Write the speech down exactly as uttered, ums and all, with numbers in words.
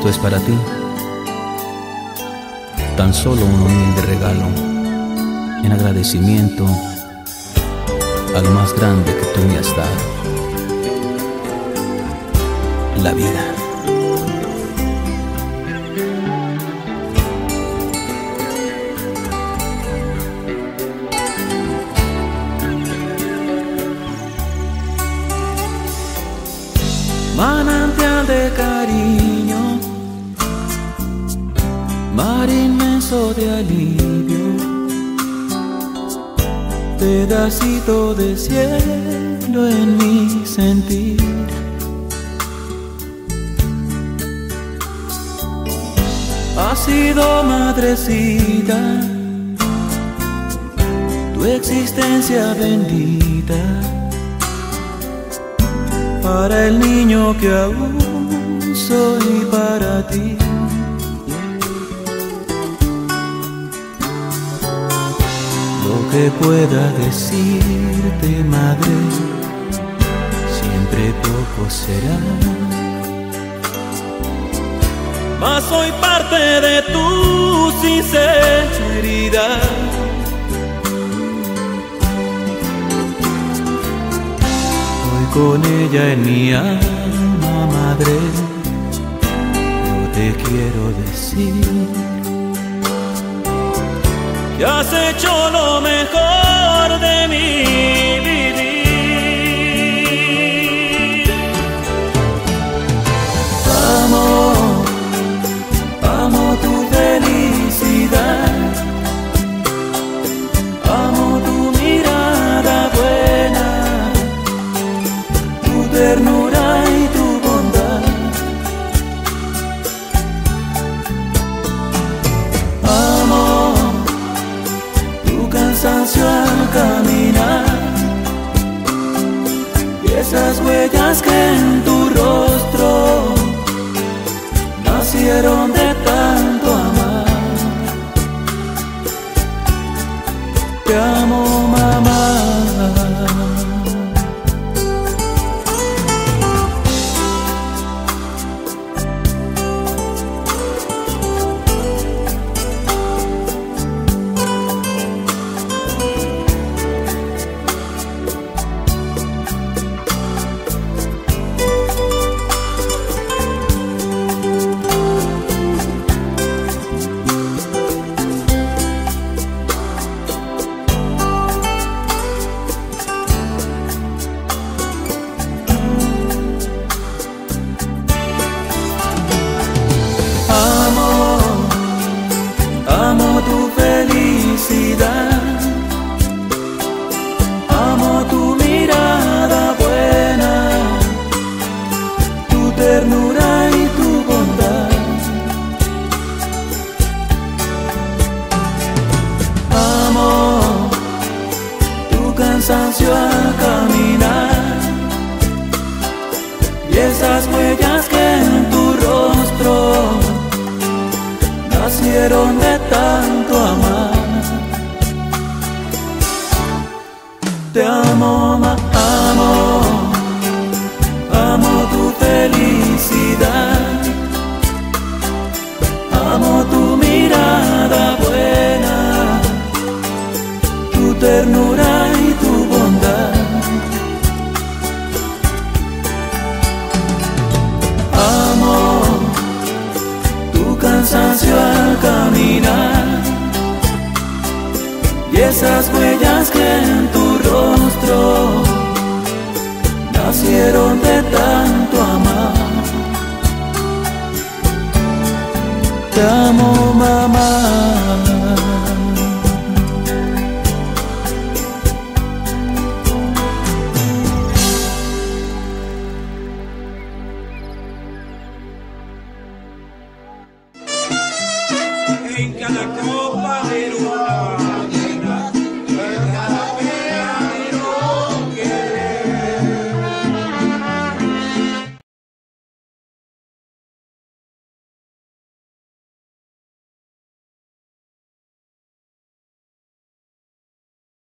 Esto es para ti, tan solo un humilde regalo en agradecimiento a lo más grande que tú me has dado, la vida. Manantial de cariño, mar inmenso de alivio, pedacito de cielo en mi sentir. Has sido madrecita, tu existencia bendita, para el niño que aún soy para ti. Lo que pueda decirte, madre, siempre poco será, mas soy parte de tu sinceridad. Con ella en mi alma, madre, yo te quiero decir que has hecho lo mejor de mi vivir. Amo, amo tu felicidad, amo tu mirada buena, ternura y tu bondad. Amo tu cansancio al caminar y esas huellas que en tu rostro nacieron de tanto amar. Te amo, mamá. Cansancio al caminar y esas huellas que en tu rostro nacieron de tanto amar. Te amo, ma, amo, amo tu felicidad, amo tu mirada buena, tu ternura y tu bondad. Amo tu cansancio al caminar y esas huellas que en tu rostro nacieron de tanto amar. Te amo, mamá. En cada